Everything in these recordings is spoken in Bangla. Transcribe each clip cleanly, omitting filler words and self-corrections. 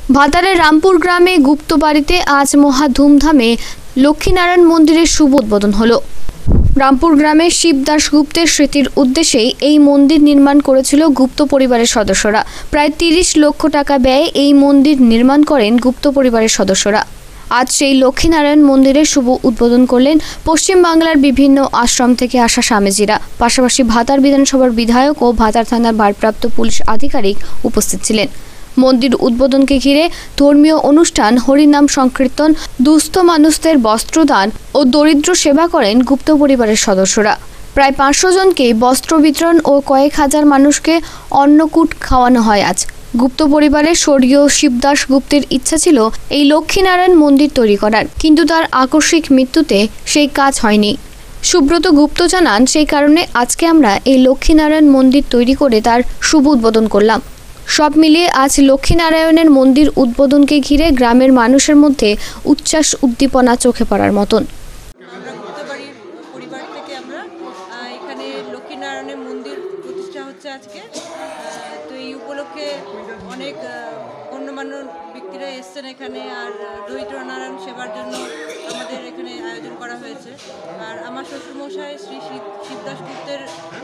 ভাতারের রামপুর গ্রামে গুপ্ত বাড়িতে আজ মহা ধুমধামে লক্ষ্মীনারায়ণ মন্দিরের শুভ উদ্বোধন হলো। রামপুর গ্রামের শিবদাস গুপ্তের স্মৃতির উদ্দেশ্যেই এই মন্দির নির্মাণ করেছিল গুপ্ত পরিবারের সদস্যরা। প্রায় ৩০ লক্ষ টাকা ব্যয়ে এই মন্দির নির্মাণ করেন গুপ্ত পরিবারের সদস্যরা। আজ সেই লক্ষ্মীনারায়ণ মন্দিরের শুভ উদ্বোধন করলেন পশ্চিম বাংলার বিভিন্ন আশ্রম থেকে আসা স্বামীজিরা। পাশাপাশি ভাতার বিধানসভার বিধায়ক ও ভাতার থানার ভারপ্রাপ্ত পুলিশ আধিকারিক উপস্থিত ছিলেন। মন্দির উদ্বোধনকে ঘিরে ধর্মীয় অনুষ্ঠান, হরিনাম সংকীর্তন, দুস্থ মানুষদের বস্ত্রদান ও দরিদ্র সেবা করেন গুপ্ত পরিবারের সদস্যরা। প্রায় ৫০০ জনকে বস্ত্র বিতরণ ও কয়েক হাজার মানুষকে অন্নকূট খাওয়ানো হয়। আজ গুপ্ত পরিবারের স্বর্গীয় শিবদাস গুপ্তের ইচ্ছা ছিল এই লক্ষ্মীনারায়ণ মন্দির তৈরি করার, কিন্তু তার আকস্মিক মৃত্যুতে সেই কাজ হয়নি। সুব্রত গুপ্ত জানান, সেই কারণে আজকে আমরা এই লক্ষ্মীনারায়ণ মন্দির তৈরি করে তার শুভ উদ্বোধন করলাম। সব মিলিয়ে আজ লক্ষ্মীনারায়ণের মন্দির উদ্বোধনকে ঘিরে গ্রামের মানুষের মধ্যে উচ্ছ্বাস উদ্দীপনা চোখে পড়ার মতন। আমরা গুপ্তবাড়ির পরিবার থেকে আমরা এখানে লক্ষ্মীনারায়ণের মন্দির প্রতিষ্ঠা হচ্ছে আজকে। তো এই উপলক্ষে অনেক গণ্যমান্য ব্যক্তিরা এসছেন এখানে, আর দরিদ্র নারায়ণ সেবার জন্য আমাদের এখানে আয়োজন করা হয়েছে। আর আমার শ্বশুরমশাই শ্রী শিবদাস গুপ্তের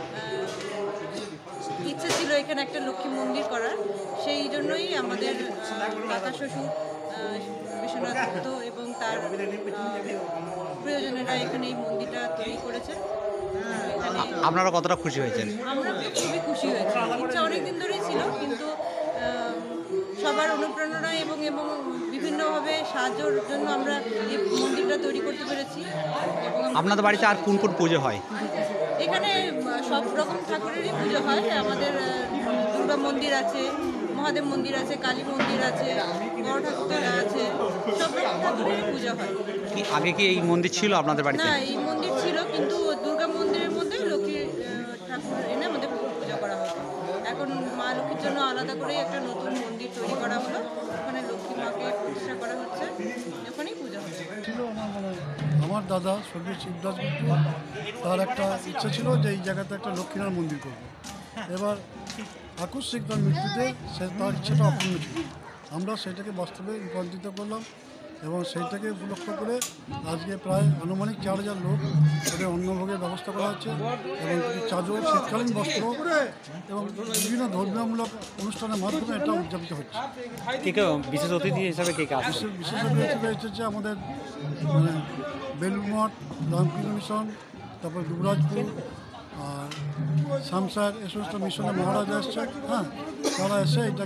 ইচ্ছে ছিল এখানে একটা লক্ষ্মী মন্দির করার, সেই জন্যই আমাদের কাকা শ্বশুর বিশ্বনাথ গুপ্ত এবং তার প্রিয়জনেরা এখানে এই মন্দিরটা তৈরি করেছেন। আপনারা কতটা খুশি হয়েছেন? আমরা খুবই খুশি হয়েছি। ইচ্ছা অনেকদিন ধরেই ছিল, কিন্তু সবার অনুপ্রেরণায় এবং বিভিন্নভাবে সাহায্যের জন্য আমরা এই মন্দিরটা তৈরি করতে পেরেছি। এবং আপনাদের বাড়িতে আর কোন কোন পুজো হয়? এখানে সব রকম ঠাকুরেরই পুজো হয়। আমাদের দুর্গা মন্দির আছে, মহাদেব মন্দির আছে, কালী মন্দির আছে, বড় ঠাকুর আছে, সব রকম ঠাকুরেরই পুজো হয়। আগে কি এই মন্দির ছিল আপনাদের বাড়িতে? না, এই মন্দির ছিল, কিন্তু দুর্গা মন্দিরের মধ্যে লক্ষ্মী ঠাকুর এনে আমাদের পুজো করা হতো। এখন মা লক্ষ্মীর জন্য আলাদা করে একটা নতুন মন্দির তৈরি করা হলো, ওখানে লক্ষ্মী মাকে প্রতিষ্ঠা করা হচ্ছে, ওখানেই পুজো হচ্ছে। আমার দাদা স্বর্গীয় শিবদাস গুপ্ত, তার একটা ইচ্ছা ছিল যে এই জায়গাতে একটা লক্ষ্মীনারায়ণ মন্দির করবে। এবার আকস্মিক তার মৃত্যুতে তার ইচ্ছাটা অপূর্ণ ছিল। আমরা সেটাকে বাস্তবে রূপান্তরিত করলাম এবং সেইটাকে উপলক্ষ করে আজকে প্রায় আনুমানিক ৪,০০০ লোক তাদের অন্নভোগের ব্যবস্থা করা হচ্ছে এবং কিছু চাদর, শীতকালীন বস্ত্র এবং বিভিন্ন ধর্মীয়মূলক অনুষ্ঠানের মাধ্যমে এটা উদযাপিত হচ্ছে। বিশেষ অতিথি হিসাবে কে কে আসছে? বিশেষ অতিথি হিসেবে এসেছে আমাদের বেলুড়মঠ, রামকৃষ্ণ মিশন, তারপর দুবরাজপুর আর শামসার, এ সমস্ত মিশনে মহারাজ আসছে। হ্যাঁ, তারা এসে এটা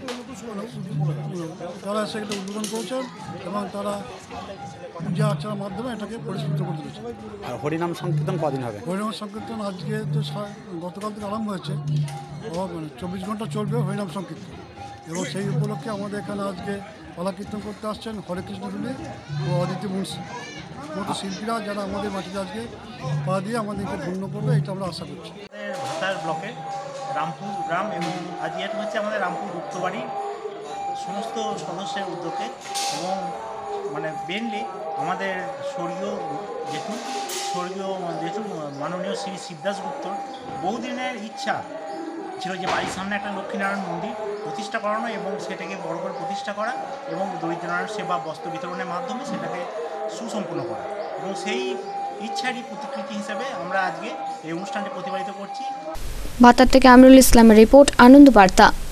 উদ্বোধন করেছেন এবং তারা পূজা অর্চনার মাধ্যমে এটাকে পরিস্ফুট করে দিয়েছে। আর হরিনাম সংকীর্তন কদিন হবে? হরিনাম সংকীর্তন আজকে তো গতকাল থেকে আরম্ভ হয়েছে, 24 ঘন্টা চলবে হরিনাম সংকীর্তন। এবং সেই উপলক্ষে আমাদের এখানে আজকে পালা কীর্তন করতে আসছেন হরেকৃষ্ণ দুলি ও অদিতি মুন্সি মতো শিল্পীরা, যারা আমাদের মাটিতে আজকে পা দিয়ে আমাদেরকে ধন্য করবে, এটা আমরা আশা করছি। ভাতার ব্লকের রামপুর গ্রাম এবং আজ এটা হচ্ছে আমাদের রামপুর গুপ্তবাড়ির সমস্ত সদস্যের উদ্যোগে এবং মেনলি আমাদের স্বর্গীয় জেঠু মাননীয় শ্রী শিবদাস গুপ্তর বহুদিনের ইচ্ছা ছিল যে বাড়ির সামনে একটা লক্ষ্মীনারায়ণ মন্দির প্রতিষ্ঠা করানো এবং সেটাকে বড় করে প্রতিষ্ঠা করা এবং দরিদ্রনারায়ণ সেবা বস্ত্র বিতরণের মাধ্যমে সেটাকে সুসম্পন্ন করা, এবং সেই ইচ্ছারই প্রতিকৃতি হিসেবে আমরা আজকে এই অনুষ্ঠানটি প্রতিপালিত করছি। ভাতার থেকে আমরুল ইসলামের রিপোর্ট, আনন্দ বার্তা।